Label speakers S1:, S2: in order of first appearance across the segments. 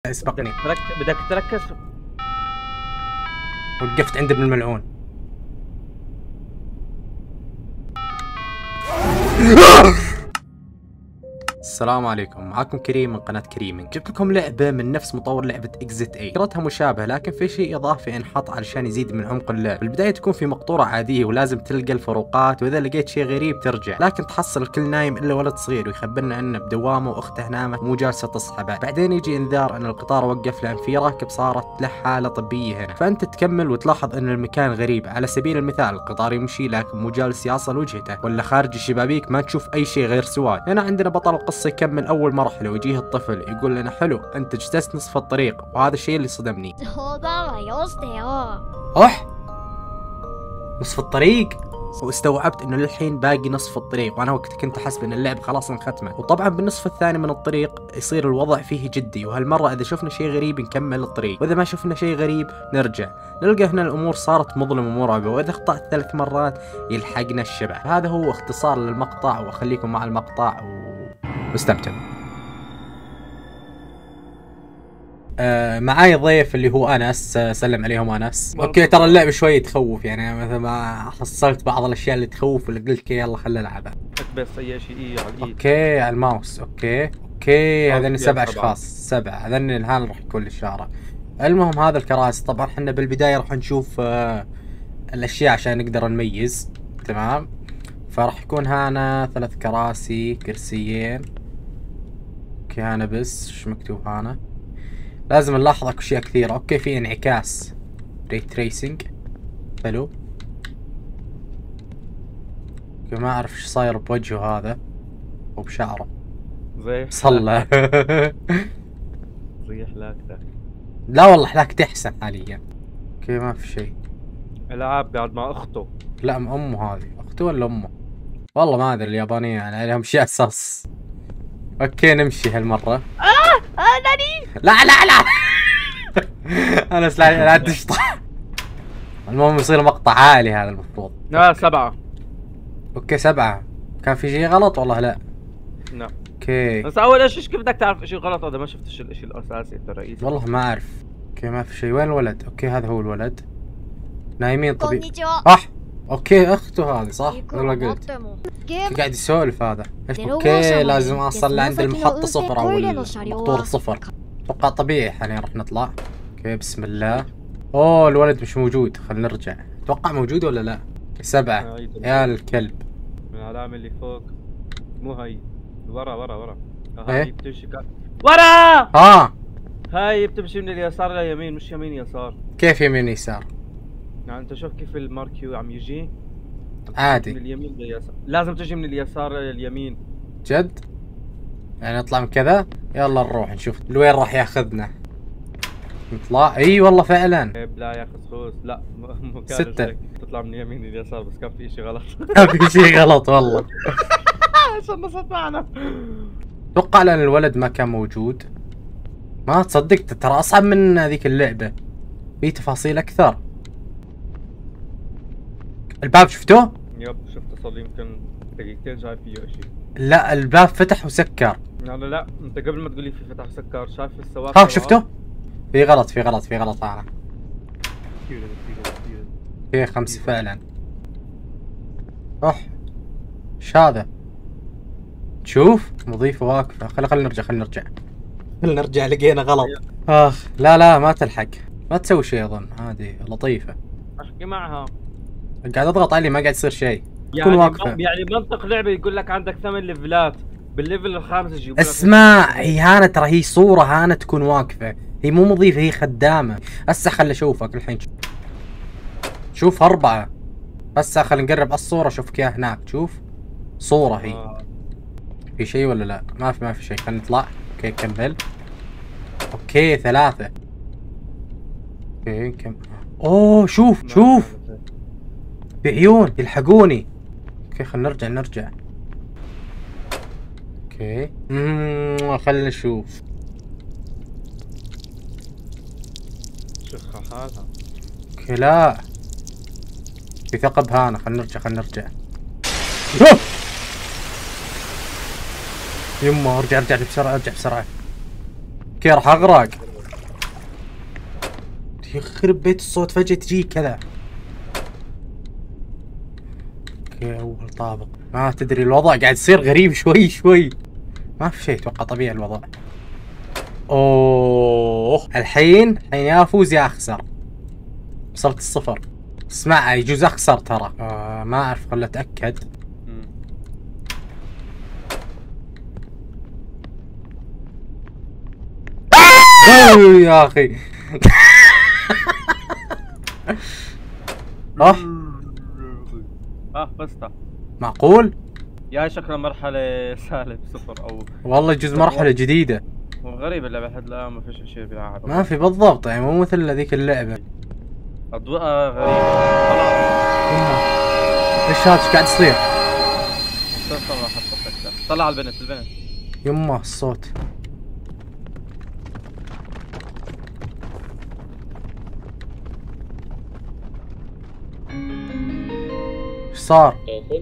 S1: اسبقني.
S2: بدك تركز.
S1: وقفت عند ابن الملعون. السلام عليكم، معكم كريم من قناة كريمنج. جبت لكم لعبة من نفس مطور لعبة اكزيت 8. فكرتها مشابهة لكن في شيء اضافي انحط علشان يزيد من عمق اللعب. في البداية تكون في مقطورة عادية ولازم تلقى الفروقات، واذا لقيت شيء غريب ترجع، لكن تحصل الكل نايم الا ولد صغير ويخبرنا انه بدوامه واخته نامت مو جالسة تصحى بعد. بعدين يجي انذار ان القطار وقف لان في راكب صارت له حالة طبية هنا، فانت تكمل وتلاحظ ان المكان غريب. على سبيل المثال القطار يمشي لكن مو جالس يصل وجهته، ولا خارج الشبابيك ما تشوف اي شيء غير سواد. هنا عندنا بطل القصة يكمل اول مرحلة ويجيه الطفل يقول لنا حلو انت اجتزت نصف الطريق، وهذا الشيء اللي صدمني. اح نصف الطريق، واستوعبت انه للحين باقي نصف الطريق، وانا وقت كنت احسب ان اللعبة خلاص انختمت. وطبعا بالنصف الثاني من الطريق يصير الوضع فيه جدي، وهالمرة اذا شفنا شيء غريب نكمل الطريق، واذا ما شفنا شيء غريب نرجع. نلقى هنا الامور صارت مظلمة ومرعبة، واذا اخطأت 3 مرات يلحقنا الشبح. هذا هو اختصار للمقطع، واخليكم مع المقطع واستمتعوا. معاي ضيف اللي هو انس. سلم عليهم انس. اوكي ترى اللعبه شوي تخوف، يعني مثل ما حصلت بعض الاشياء اللي تخوف اللي قلت يلا خلينا نلعبها.
S2: بس اي شيء على الايد.
S1: اوكي على الماوس. اوكي هذين 7 اشخاص. 7 هذين الان راح يكون الاشاره. المهم هذا الكراسي طبعا احنا بالبدايه راح نشوف الاشياء عشان نقدر نميز. تمام، فراح يكون هنا 3 كراسي، كرسيين. اوكي هنا بس ايش مكتوب هنا؟ لازم نلاحظ اكو اشياء كثيرة. اوكي في انعكاس، ري تريسنج، حلو. اوكي ما اعرف ايش صاير بوجهه هذا وبشعره
S2: زي
S1: صلى.
S2: زي حلاقتك.
S1: لا والله حلاقتي احسن حاليا. اوكي ما في شيء.
S2: العاب قاعد مع اخته.
S1: لا امه، هذه اخته ولا امه؟ والله ما ادري، اليابانية يعني عليهم شيء اساس. اوكي نمشي هالمرة.
S2: ناني.
S1: لا انس لا تشطح. المهم يصير مقطع عالي هذا المفروض.
S2: 7.
S1: اوكي 7. كان في شيء غلط والله؟ لا.
S2: نعم.
S1: اوكي
S2: بس اول شيء كيف بدك تعرف شيء غلط اذا ما شفتش الشيء الاساسي انت الرئيسي؟
S1: والله ما اعرف. اوكي ما في شيء. وين الولد؟ اوكي هذا هو الولد نايمين طبيعي. اوكي اخته هذه صح ولا قلت؟ قاعد يسولف هذا. اوكي لازم اوصل لعند المحطة 0 او المقطورة 0. اتوقع طبيعي حاليا راح نطلع. اوكي بسم الله. اوه الولد مش موجود، خلينا نرجع. اتوقع موجود ولا لا؟ 7 يا الكلب.
S2: العلامة اللي فوق مو هي، ورا
S1: ايه
S2: هاي بتمشي ورا. هاي بتمشي من اليسار لليمين، مش يمين يسار.
S1: كيف يمين يسار؟
S2: يعني انت شوف كيف الماركيو عم يجي
S1: عادي
S2: من اليمين لليسار، لازم تجي من اليسار لليمين.
S1: جد؟ يعني نطلع من كذا؟ يلا نروح نشوف لوين راح ياخذنا. نطلع. اي والله فعلا.
S2: لا يا خسخوس، لا مو كان
S1: 6.
S2: تطلع من اليمين لليسار، بس كان في شيء غلط.
S1: كان في شيء غلط والله.
S2: عشان نصت معنا.
S1: اتوقع لان الولد ما كان موجود. ما تصدق ترى اصعب من هذيك اللعبة، في تفاصيل اكثر. الباب شفتوه؟
S2: يب شفته، صار لي يمكن دقيقتين شايف فيه شيء.
S1: لا الباب فتح وسكر.
S2: لا انت قبل ما تقول لي في فتح وسكر شايف السواق.
S1: شفته؟ في غلط انا. في 5 فعلا. ايش هذا؟ شوف مضيفة واقفة. خلينا نرجع لقينا غلط. لا ما تلحق، ما تسوي شيء. اظن هذه لطيفة.
S2: احكي معها.
S1: قاعد اضغط عليه ما قاعد يصير شيء.
S2: يعني واقفة. يعني منطق لعبة يقول لك عندك 8 ليفلات، بالليفل الخامس يجيب لك.
S1: اسمع هي هانة، ترى هي صورة هانة تكون واقفة، هي مو مضيفة، هي خدامة. هسه خل اشوفك الحين. شوف 4. هسه خل نقرب على الصورة. شوفك يا هناك، شوف صورة هي. في شيء ولا لا؟ ما في شيء. خلينا نطلع. اوكي كمل. اوكي 3. اوكي كم. اوه شوف في عيون يلحقوني. اوكي خلينا نرجع. اوكي خلينا نشوف.
S2: شوفها حالها.
S1: اوكي لا في ثقب هنا. خلينا نرجع. يما ارجع بسرعة. اوكي راح اغرق. يخرب بيت الصوت فجأة تجي كذا. اوكي اول طابق. ما تدري الوضع قاعد يصير غريب شوي شوي. ما في شيء اتوقع طبيعي الوضع. اوه الحين يا افوز يا اخسر. وصلت الصفر. اسمع يجوز اخسر ترى. ما اعرف خل اتاكد. يا اخي.
S2: فزت.
S1: معقول؟
S2: يا شكلها مرحلة سالب صفر او
S1: والله يجوز مرحلة جديدة.
S2: غريب اللعبة لحد الآن ما فيش شيء بيلعب.
S1: ما في بالضبط يعني مو مثل هذيك اللعبة.
S2: أضواء غريبة. خلاص.
S1: ايش هذا ايش قاعد يصير؟
S2: طلع على البنت
S1: يمه الصوت. ايش صار؟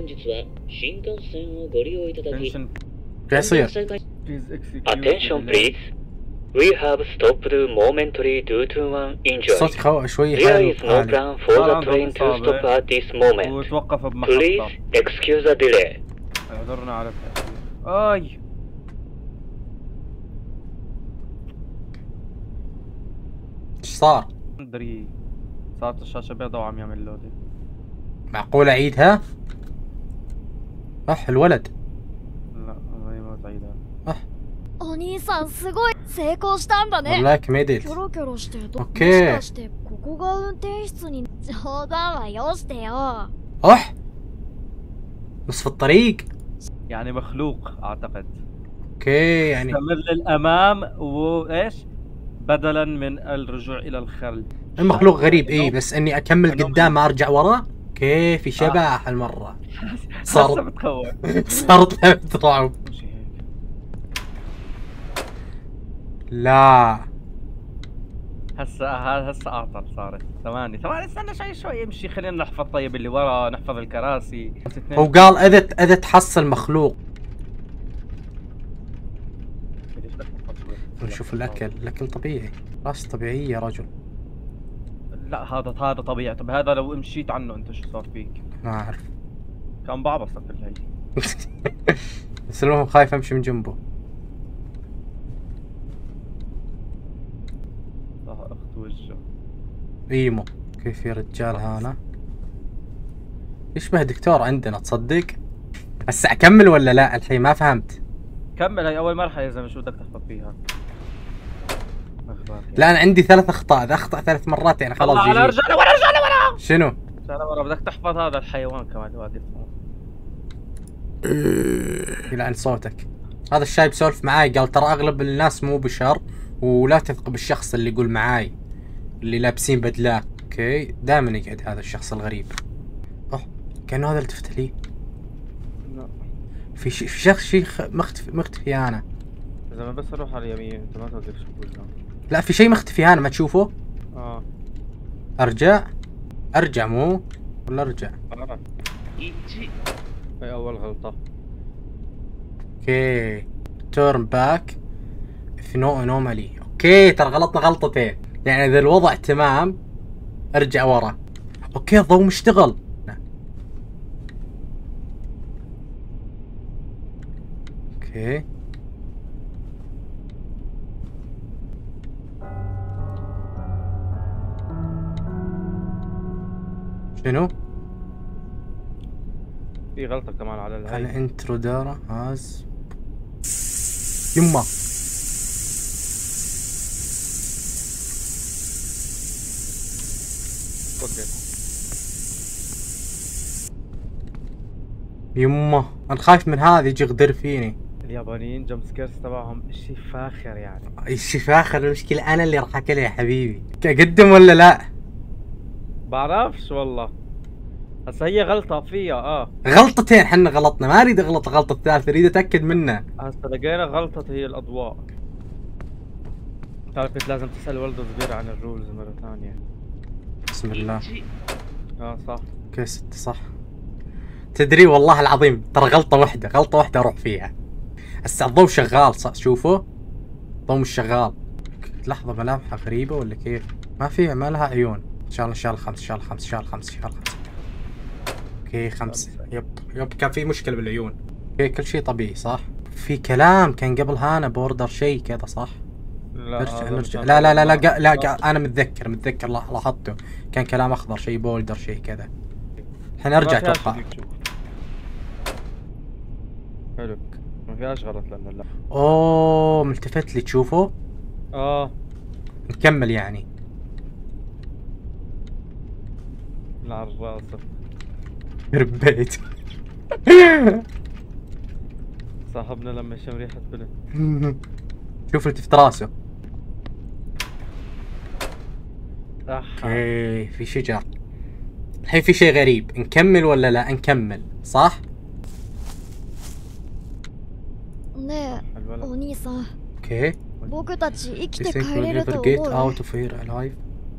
S1: قاعد يصير؟
S3: Attention please. We have stopped momentary due to an injury.
S1: الصوت شوي
S3: There is no plan for the train to stop at this moment.
S2: وتوقف بمحطة.
S3: Please excuse the delay.
S2: اعذرنا على التأخير. اي
S1: ايش صار؟
S2: ادري صارت الشاشة بيضاء وعم يعمل لودي.
S1: معقول اعيدها؟ اح الولد.
S2: لا ما تعيدها.
S1: والله كميديت. اوكي. اح نصف الطريق.
S2: يعني مخلوق اعتقد.
S1: اوكي يعني
S2: استمر للامام وايش؟ بدلا من الرجوع الى الخلف.
S1: المخلوق غريب اي بس اني اكمل قدام ما ارجع ورا. اوكي في شبح هالمرة. صارت لعبة رعب. لا
S2: هسه اعطل صارت. ثواني استنى شوي امشي خلينا نحفظ. طيب اللي ورا نحفظ الكراسي.
S1: هو قال اذا تحصل مخلوق. نشوف الاكل طبيعي. راس طبيعية يا رجل.
S2: لا هذا طبيعي. طب هذا لو مشيت عنه انت شو صار فيك؟
S1: ما اعرف.
S2: كان بعبصك بالهي.
S1: بس المهم خايف امشي من جنبه.
S2: اخت وجهه.
S1: ايمو كيف يا رجال هانا؟ يشبه دكتور عندنا تصدق؟ هسه اكمل ولا لا الحين ما فهمت.
S2: كمل هاي اول مرحلة يا زلمة شو بدك تحفظ فيها؟
S1: لا انا عندي 3 اخطاء. اذا اخطأ 3 مرات يعني خلاص جي.
S2: ارجع لورا.
S1: شنو؟
S2: ورا بدك تحفظ هذا الحيوان كمان واقف.
S1: يلعن صوتك. هذا الشايب سولف معاي قال ترى اغلب الناس مو بشر ولا تثق بالشخص اللي يقول معاي اللي لابسين بدلات. اوكي دائما يقعد هذا الشخص الغريب. كانه هذا التفت لي.
S2: لا
S1: في شخص مختفي انا.
S2: اذا ما بس اروح على اليمين انت ما تقدر تشوفه.
S1: لا في شيء مختفي انا ما تشوفه. ارجع مو ولا ارجع؟
S2: هاي اول غلطة.
S1: اوكي تورن باك في نو انومالي. اوكي ترى غلطنا غلطتين. يعني اذا الوضع تمام ارجع ورا. اوكي الضوء مشتغل. اوكي شنو؟
S2: في غلطة كمان على الهاي.
S1: انا انترودر هاز يما. يما انا خايف من هذا يجي يغدر فيني.
S2: اليابانيين جمب سكيرز تبعهم اشي فاخر يعني.
S1: اشي فاخر. المشكلة انا اللي راح اكلها يا حبيبي. اقدم ولا لا؟
S2: بعرفش والله. هسه هي غلطة فيها
S1: غلطتين حنا غلطنا. ما اريد اغلط الغلطة الثالثة اريد اتاكد منها.
S2: هسه لقينا غلطة هي الاضواء. تعرف كنت لازم تسأل ولده صغير عن الرولز مرة ثانية.
S1: بسم الله.
S2: صح.
S1: اوكي 6 صح. تدري والله العظيم ترى غلطة واحدة اروح فيها. هسه الضوء شغال صح شوفوا. الضوء مش شغال. لحظة ملامحها غريبة ولا كيف؟ ما لها عيون. ان شاء الله 5 ان شاء الله 5 ان شاء الله 5 ان شاء الله 5. اوكي 5. يب كان في مشكلة بالعيون. اوكي كل شيء طبيعي صح؟ في كلام كان قبل هانا بوردر شيء كذا صح؟ نرجع لا انا متذكر لاحظته. كان كلام اخضر شيء بولدر شيء كذا. حنرجع اتوقع.
S2: حلو ما فيهاش غلط لانه لا.
S1: اوه ملتفت لي تشوفه؟ نكمل يعني.
S2: لا على الراس
S1: ربيت.
S2: صاحبنا لما يشم ريحة بنت.
S1: شوف التفت راسه.
S2: اوكي
S1: في شجر. الحين في شيء غريب، نكمل ولا لا؟ نكمل صح؟
S4: ねえお兄さん
S1: اوكي
S4: 僕たち生き
S1: Do you
S4: て
S1: think
S4: 帰
S1: we'll
S4: れる
S1: ever
S4: と
S1: get
S4: 思う
S1: out of here alive?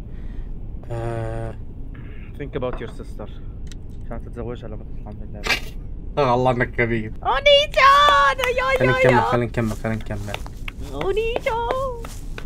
S2: think about your sister عشان تتزوجها لما تطلع من اللعبة.
S1: الله انك كبير.
S4: お兄ちゃん
S1: خلينا نكمل.
S4: お兄ちゃん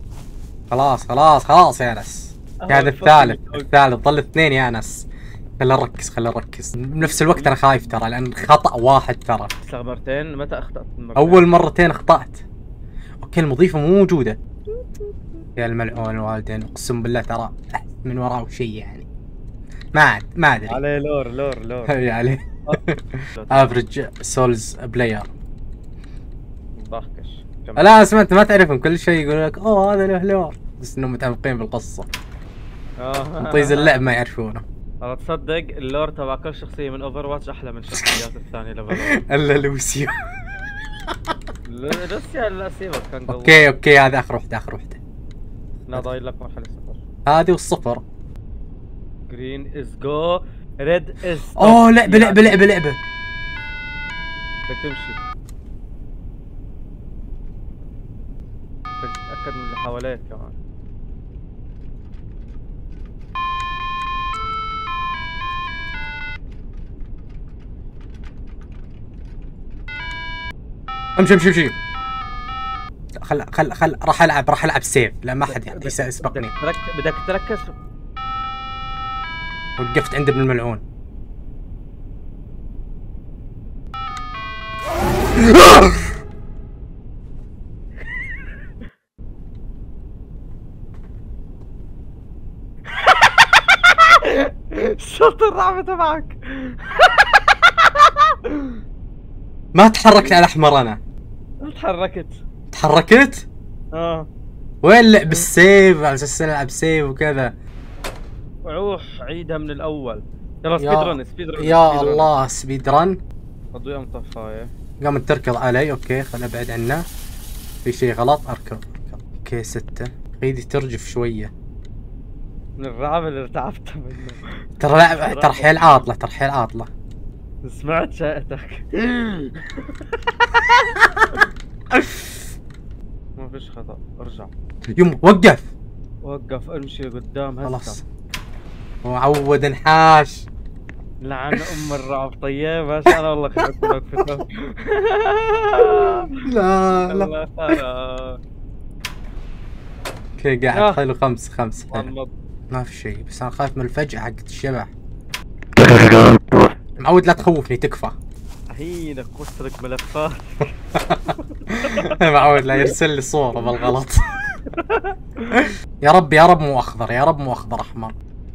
S1: خلاص يا انس. هذا الثالث ظل 2 يا انس. خلينا نركز بنفس الوقت. انا خايف ترى لان خطأ واحد ترى.
S2: مرتين. متى اخطأت المرتين؟
S1: اول مرتين اخطأت. اوكي المضيفة مو موجودة. يا الملعون الوالدين اقسم بالله ترى من وراه شيء يعني. ما ادري
S2: عليه لور
S1: هي عليه. افريج سولز بلاير.
S2: ضحكش
S1: لا اسمع انت ما تعرفهم كل شيء يقول لك اوه هذا له لور بس انهم متعمقين بالقصة. طيز اللعب ما يعرفونه.
S2: والله تصدق اللور تبع كل شخصية من اوفر واتش احلى من الشخصيات الثانية ليفل.
S1: الا لوسيو.
S2: لوسيو لا سيبك كان
S1: قوي. اوكي هذا اخر وحدة.
S2: لا ضايل لك مرحلة 0.
S1: هذه والصفر.
S2: جرين از جو ريد از
S1: اوه لعبة.
S2: بدك تمشي. بدك تتأكد من اللي حواليك كمان.
S1: امشي. خل راح العب سيف. لا ما حد يسبقني.
S2: بدك تركز.
S1: وقفت عند ابن الملعون.
S2: شط الرعبة تبعك.
S1: ما تحركت على الاحمر انا. تحركت؟ وين لعب السيف على اساس العب سيف وكذا.
S2: روح عيدها من الاول. يلا سبيد رن.
S1: يا الله سبيد رن.
S2: الضوء مطفايه.
S1: قامت تركض علي. اوكي خلنا ابعد عنه. في شيء غلط. اركض. اوكي 6. ايدي ترجف شويه
S2: من الرعب اللي ارتعبت منه.
S1: ترى حيل عاطله.
S2: سمعت شائتك. ما فيش خطأ. ارجع.
S1: يم وقف
S2: امشي قدام هسه.
S1: خلاص وعود انحاش.
S2: لعن ام الرعب. طيب ما شاء الله والله خليك وقفته.
S1: لا اوكي قاعد حلو 5 حلو. ما في شيء بس انا خايف من الفجعة حقت الشبح. معود لا تخوفني تكفى.
S2: هينك وسرق ملفات.
S1: معود لا يرسل لي صورة بالغلط. يا رب مو اخضر احمر.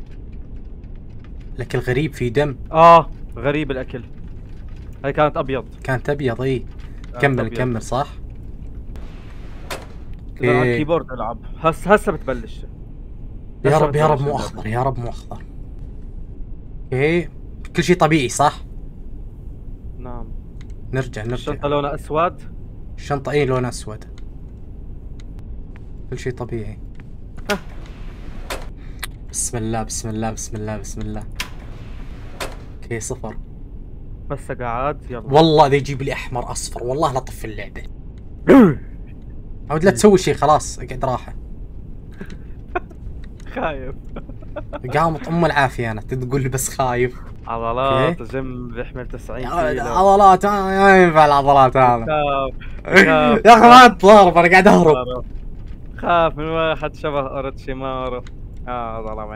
S1: الاكل غريب في دم.
S2: غريب الاكل. هاي كانت ابيض.
S1: اي كمل صح.
S2: على الكيبورد العب. هسه بتبلش.
S1: يا رب مو اخضر. اوكي كل شيء طبيعي صح؟
S2: نعم.
S1: نرجع.
S2: الشنطة لونها اسود.
S1: الشنطة لونها اسود. كل شيء طبيعي. بسم الله. اوكي 0.
S2: بس قاعد يلا.
S1: والله اذا يجيب لي احمر اصفر والله لا طفي اللعبة. عود لا تسوي شيء خلاص اقعد راحة.
S2: خايف.
S1: قامت ام العافية انا تقول لي بس خايف.
S2: عضلات جيم بيحمل 90 كيلو.
S1: عضلات ما ينفع العضلات هذا. يا اخي ما تضارب انا قاعد اهرب.
S2: خاف من واحد شبه اوروتشيمارو. ظلمه.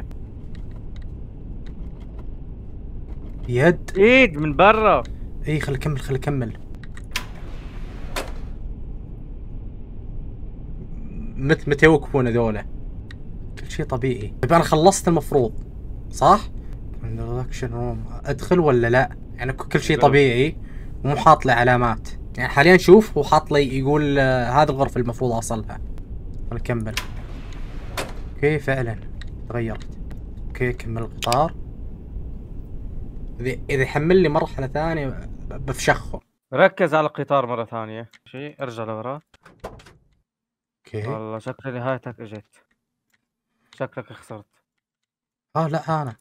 S1: يد.
S2: ايد من برا.
S1: اي خلي اكمل خلي اكمل. متى يوقفون هذولا؟ كل شيء طبيعي. طيب انا خلصت المفروض صح؟ انتراكشن روم ادخل ولا لا؟ يعني كل شيء طبيعي ومو حاط لي علامات. يعني حاليا شوف هو حاط لي يقول هذه الغرفة المفروض اوصلها. خلينا نكمل. اوكي فعلا تغيرت. اوكي كمل القطار. اذا يحمل لي مرحلة ثانية بفشخه.
S2: ركز على القطار مرة ثانية. شيء ارجع لورا.
S1: اوكي.
S2: والله شكل نهايتك اجت. شكلك خسرت.
S1: لا انا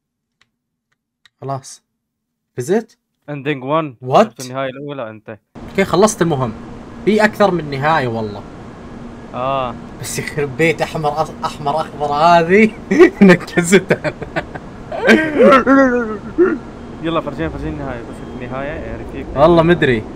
S1: خلاص فزت.
S2: اندنج 1.
S1: وات؟
S2: النهاية الأولى أنت.
S1: اوكي خلصت المهم. في أكثر من نهاية والله. بس يخرب بيت أحمر أخضر هذه نكزتها.
S2: يلا فرجيني النهاية. بس النهاية يا رفيق.
S1: والله مدري.